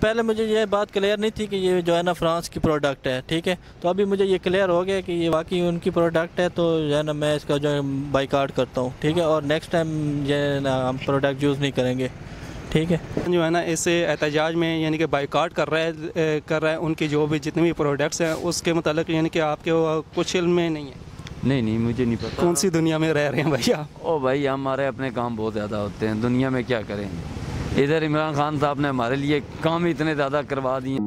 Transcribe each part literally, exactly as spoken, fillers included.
पहले मुझे ये बात क्लियर नहीं थी कि ये जो है ना फ्रांस की प्रोडक्ट है, ठीक है। तो अभी मुझे ये क्लियर हो गया कि ये वाकई उनकी प्रोडक्ट है, तो जो है ना मैं इसका जो है बाइकाट करता हूँ, ठीक है। और नेक्स्ट टाइम जो है ना हम प्रोडक्ट यूज़ नहीं करेंगे, ठीक है। जो है ना इस एहतजाज में यानी कि बाइकाट कर रहा है कर रहा है उनकी जो भी जितनी भी प्रोडक्ट्स हैं उसके मतलब यानी कि आपके कुछ इल्म में नहीं है? नहीं नहीं मुझे नहीं पता। कौन सी दुनिया में रह रहे हैं भैया? ओ भाई हमारे अपने काम बहुत ज़्यादा होते हैं, दुनिया में क्या करें। इधर इमरान खान साहब ने हमारे लिए काम इतने ज़्यादा करवा दिए।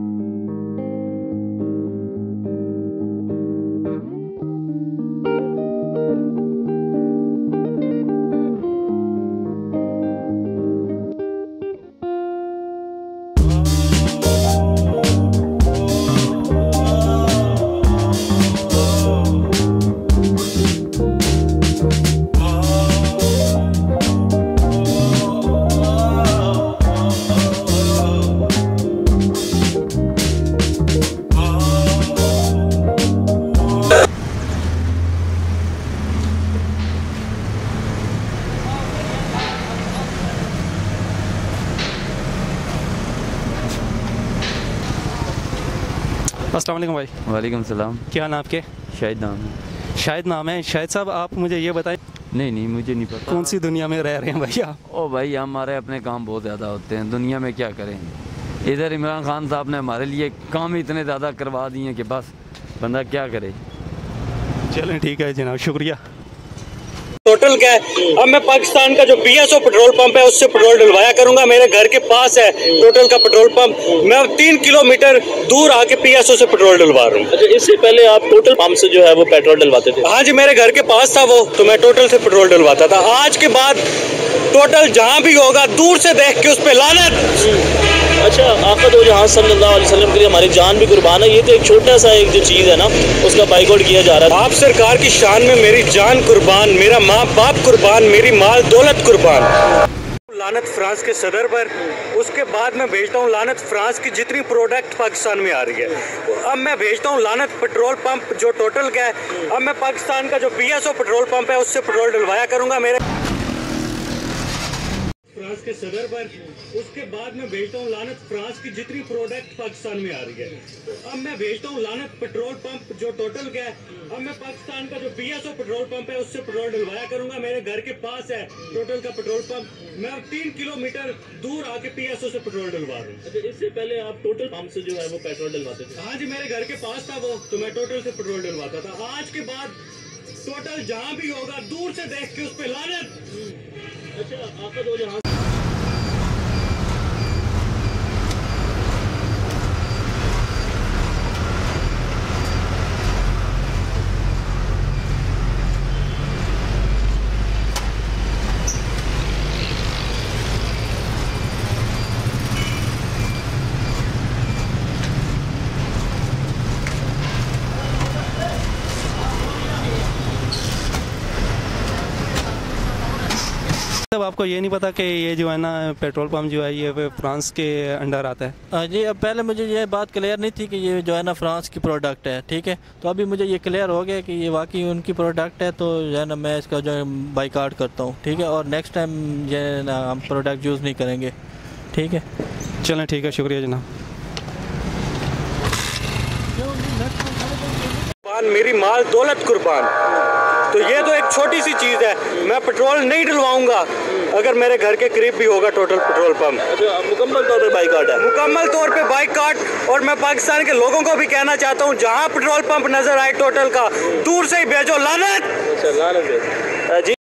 अस्सलाम वालेकुम भाई। वालेकुम सलाम। क्या नाम आपके? शायद नाम है। शायद नाम है। शायद साहब आप मुझे ये बताएं। नहीं नहीं मुझे नहीं पता। कौन सी दुनिया में रह रहे हैं भैया? ओ भाई हमारे अपने काम बहुत ज़्यादा होते हैं, दुनिया में क्या करें। इधर इमरान खान साहब ने हमारे लिए काम इतने ज़्यादा करवा दिए कि बस बंदा क्या करे। चलें ठीक है जनाब, शुक्रिया। टोटल क्या है, अब मैं पाकिस्तान का जो पीएसओ पेट्रोल पंप है उससे पेट्रोल डलवाया करूंगा। मेरे घर के पास है टोटल का पेट्रोल पंप, मैं तीन किलोमीटर दूर आके पीएसओ से पेट्रोल डलवा रहा हूँ। अच्छा, इससे पहले आप टोटल पंप से जो है वो पेट्रोल डलवाते थे? हाँ जी, मेरे घर के पास था वो, तो मैं टोटल से पेट्रोल डलवाता था। आज के बाद टोटल जहाँ भी होगा दूर से देख के उस पर लानत। अच्छा, आका दो जहां सल्लल्लाहु अलैहि वसल्लम के लिए हमारी जान भी कुर्बान है, ये तो एक छोटा सा एक जो चीज़ है ना उसका बाइकआउट किया जा रहा है। आप सरकार की शान में मेरी जान कुर्बान, मेरा माँ बाप कुर्बान, मेरी माल दौलत कुर्बान। लानत फ्रांस के सदर पर, उसके बाद मैं भेजता हूँ लानत फ्रांस की जितनी प्रोडक्ट पाकिस्तान में आ रही है। अब मैं भेजता हूँ लानत पेट्रोल पंप जो टोटल का है, अब मैं पाकिस्तान का जो पीएसओ पेट्रोल पंप है उससे पेट्रोल डलवाया करूँगा मेरे फ्रांस के सदर पर। उसके बाद मैं भेजता हूँ लानत फ्रांस की जितनी प्रोडक्ट पाकिस्तान में आ रही है। अब मैं भेजता हूँ लानत पेट्रोल पंप जो टोटल का है, अब मैं पाकिस्तान का जो पीएसओ पेट्रोल पंप है उससे पेट्रोल डलवाया करूंगा। मेरे घर के पास है टोटल का पेट्रोल पंप, मैं तीन किलोमीटर दूर आके पीएसओ से पेट्रोल डलवा रहा हूँ। अच्छा, इससे पहले आप टोटल पंप से जो है वो पेट्रोल डलवाते थे? हाँ जी, मेरे घर के पास था वो, तो मैं टोटल से पेट्रोल डलवाता था। आज के बाद टोटल जहाँ भी होगा दूर से देख के उस पर लानत। अच्छा, आका दो जहां तब आपको ये नहीं पता कि ये जो है ना पेट्रोल पंप जो है ये फ्रांस के अंडर आता है? हाँ जी, अब पहले मुझे ये बात क्लियर नहीं थी कि ये जो है ना फ्रांस की प्रोडक्ट है, ठीक है। तो अभी मुझे ये क्लियर हो गया कि ये वाकई उनकी प्रोडक्ट है, तो जो है ना मैं इसका जो है बाइकाट करता हूँ, ठीक है। और नेक्स्ट टाइम जो है ना हम प्रोडक्ट यूज़ नहीं करेंगे, ठीक है। चलें ठीक है, शुक्रिया जनाब। मेरी माल दौलत कुर्बान। तो ये तो एक छोटी सी चीज़ है, मैं पेट्रोल नहीं डलवाऊंगा अगर मेरे घर के करीब भी होगा टोटल पेट्रोल पंप। अच्छा, मुकम्मल तौर पे बाइकआउट है? मुकम्मल तौर पे बाइकआउट। और मैं पाकिस्तान के लोगों को भी कहना चाहता हूँ, जहाँ पेट्रोल पंप नजर आए टोटल का, दूर से ही भेजो लानत। अच्छा, लानत है जी।